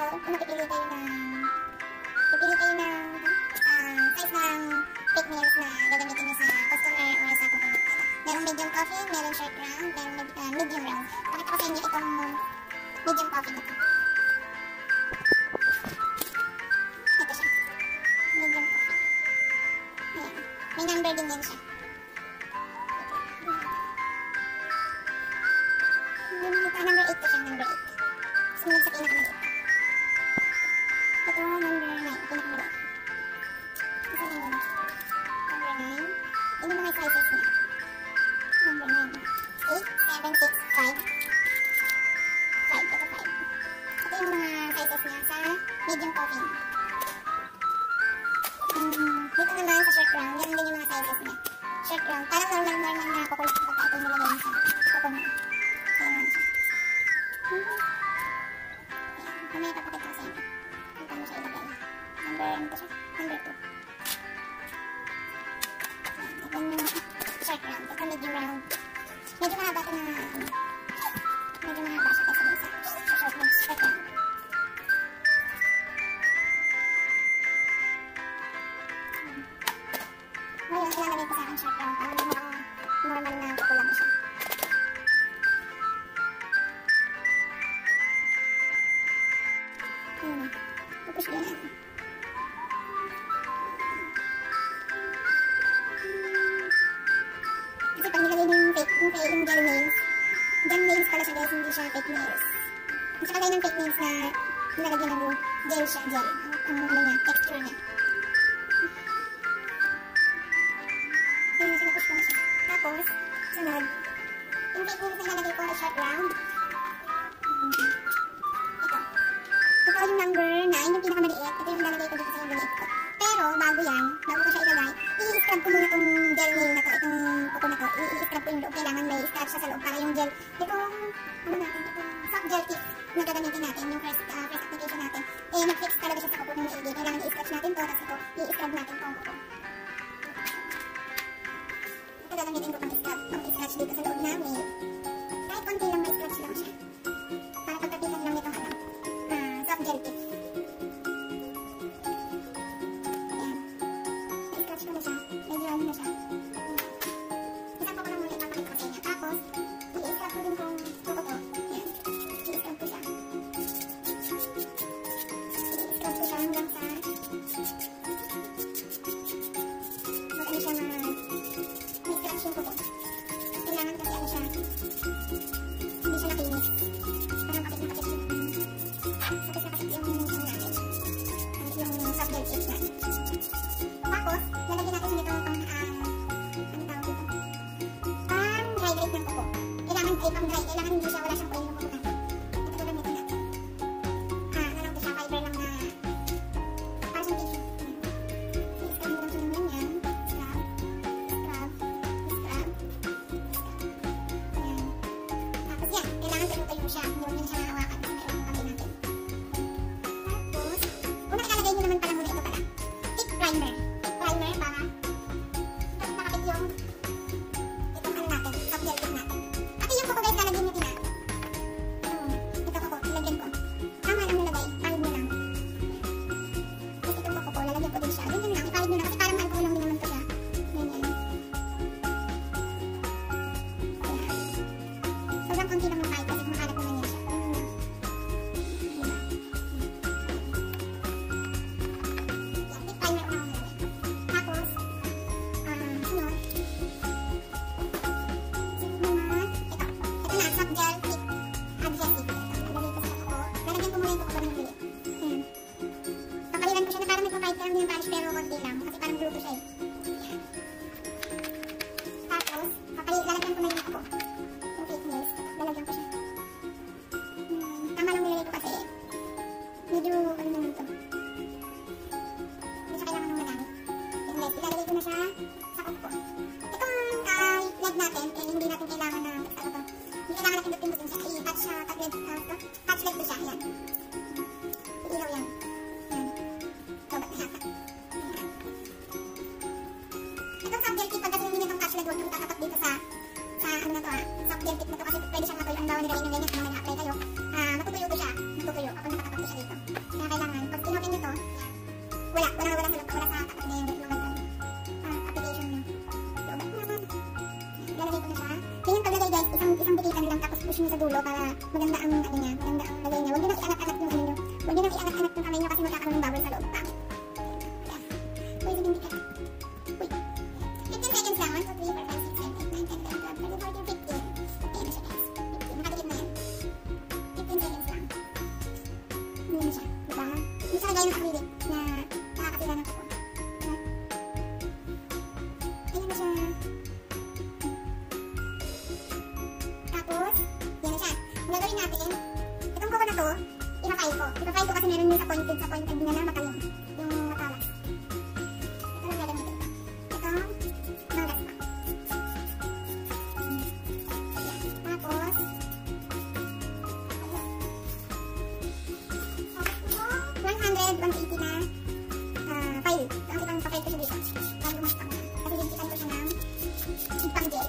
kung pipili kayo ng size ng fake nails na gagamitin nyo sa customer or sa coconut. Merong medium coffee, merong short round, merong medium round. Pakita ko sa inyo itong medium coffee na ito. Ito siya. Medium coffee. Ayan. May number din yan siya. Number 8 to siya, number 8. Sumunod sa pinakamaliit. Ito, number 9, pinakamaliit. Kasi yun, number 9. Yun yung mga sizes niya. Number 9. 8, 7, 6, 5. 5, ito 5. Ito yung mga sizes niya sa medium coffee. Dito naman sa short round, ganun din yung mga sizes niya. Short round, parang normal na kukulit na pagka ito nilagay sa coconut. Kaya naman siya. Mamaya papakita ko sa inyo kung paano siya ilagay. Number 2. Ito yung short round. Ito medium round. Medyo mahaba ito na medyo mahaba siya kasi sa short round. Ngayon, ilalagay ko sa akin short round para mukhang normal na kukulang siya. Tapos ganyan. Kasi pag nilagay yung gel nails pala siya guys, hindi siya fake nails. Hindi siya kagaya ng fake nails na nilagay ng gel siya, gel. Ang ano niya, texture niya. Ayun, sinapos ko na siya. Tapos, sunod, yung fake nails na nilagay ko ay short round. Ito yung number 9, yung pinakamaliit. Ito yung lalagay ko dito sa yung maliit ko. Pero, bago ko siya ilagay, i-scrub ko muna itong gel nail na to, itong kuko na to. I-scrub ko yung loob. Kailangan may scratch siya sa loob para yung gel, itong soft gel tip na gagamitin natin, yung first application natin. Mag-fix talaga siya sa kuko ng maigi. Kailangan i-scratch natin to, tapos ito, i-scrub natin itong kuko. Ito gagamitin ko pang-scratch dito sa loob namin. Kahit konti lang, may scratch lang siya. Para pagkapitan lang nitong soft gel tip. Ayan. I-scratch ko na siya. Medyo ano na siya. Isang ko lang muna ipapakita ko sa inyo. Tapos, i-scratch ko din kung kuko to. Ayan. I-scratch ko siya. I-scratch ko siya hanggang sa ano siya na may scratch yung kuko. Kailangan kasi ano siya. Hindi siya nakinis. Parang kapit na kapit yung soft gel tip natin. Tapos, lalagyan natin dito pang-hydrate ng kuko. Kailangan ay pang-dry. Kailangan hindi siya, wala siyang oil yung kuko natin. Ito gagamitin natin. Ano lang ito siya, fiber lang na para siyang tissue. I-scrub mo lang siya ng ganyan. Scrub. Ayan. Tapos yan, kailangan tuyo siya. Hindi mo siya nakawakan. Mayroon kami natin. Tapos, una ilalagay nyo naman pala muna ito pala. Tip primer. Tip primer para nakapit yung itong ano natin, soft gel tip natin. Pati yung kuko guys, lalagyan nyo din na. Ito kuko, lalagyan ko. Tama lang nilagay, pahid mo lang. Tapos itong kuko ko, lalagyan ko din siya. Ganyan lang, ipahid mo lang kasi parang alcohol lang din naman ito siya. Ganyan. Ayan. Sobrang konti lang yung pahid kasi kumakalat naman yan siya. Pero konti lang kasi parang grupo siya eh. Tapos, lalagyan ko na yung ako. Yung fake nails. Lalagyan ko siya. Tama lang nilagay ko kasi medyo ano naman ito. Hindi siya kailangan ng madami. Yung leg, ilalagay ko na siya sa kuko. Itong leg natin, hindi natin kailangan na hindi kailangan natin pindutin siya. I-touch leg ko siya. Yan. Ilaw yan. Yan. Lobat na yata. Itong soft gel tip, pag kasi hindi nitong touch leg, huwag nyo tatapat dito sa ano na to soft gel tip na to kasi pwede siyang matuyo. Ang bawang nilagay nyo ganyan kung may na-apply kayo. Matutuyo ko siya. Matutuyo. Kapag nakatapat ko siya dito. nyo sa dulo para maganda ang ano niya, maganda ang lagay niya. Huwag nyo nang iangat-angat yung ano nyo. Huwag nyo nang iangat-angat yung kamay nyo kasi magkakaroon ng bubble sa loob. Pangit. Uy, sige, hindi ka. Uy. 15 seconds lang. 1, 2, 3, 4, 5, 6, 7, 8, 9, 10, 11, 12, 13, 14, 15. Ayan na siya, guys. 15. Makadikit na yan. 15 seconds lang. Hindi na siya. Diba? Hindi siya kagaya ng acrylic na nakakasira ng kuko. Diba? Ayan na siya. Tapos, yan na siya. Ang gagawin natin, itong kuko na to, ipa-file ko. Ipa-file ko kasi meron yung sa pointed na na matalim. Yung matalas. Ito lang gagamitin ko. Ito, manggas pa. Yan. Tapos, ayan. 180 na file. Ang ipang pa-file ko siya dito. Para lumastang na. Kasi dinitikan ko siya ng ipang gel.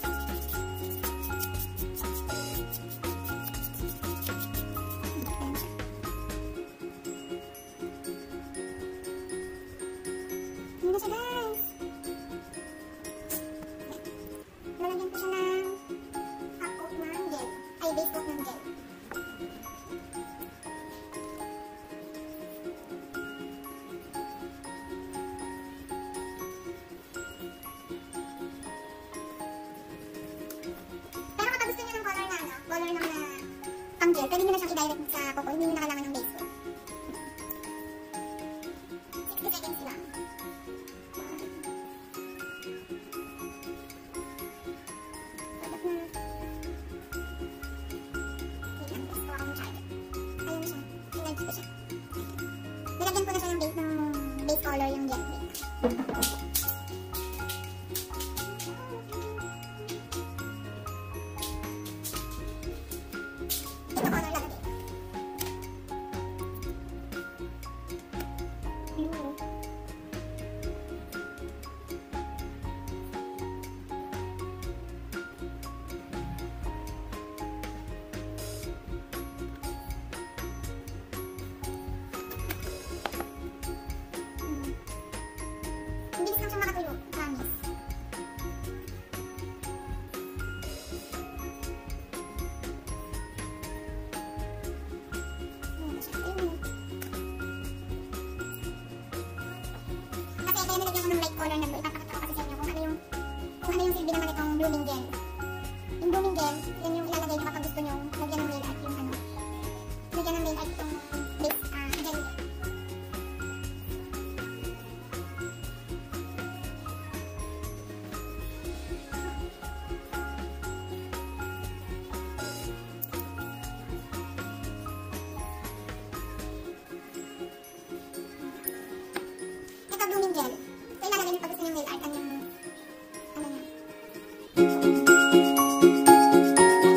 Ayan na siya, guys. Lalagyan ko siya ng half coat ng gel. Ay, base coat ng gel. Pero kapag gusto niyo ng color na ano, color ng pang gel, pwede niyo na siyang i-direct sa kuko. Hindi niyo na kailangan ng base coat. 60 seconds lang. Nilagyan ko na siya ng base color yung gel. Ito color lang din. Bilis lang siya makatuyo, promise. Kasi kaya nilagyan ko ng light color na blue. Ipapakita ko kasi sa inyo kung ano yung silbi naman itong blooming gel. Yung blooming gel, yun yung ilalagay nyo kapag gusto nyo lagyan ng nail art yung ano. Lagyan ng nail art itong base gel. Ito blooming gel. So ilalagay nyo pag gusto nyo nail art ang yung ano nyo.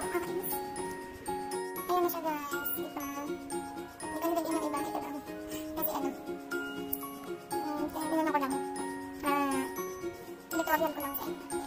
Nakakainis. Ayan na siya guys. Diba? Hindi ko nilagyan ng iba. Ito lang. Kasi ano. Kaya ko lang. Tutorial ko lang sa inyo.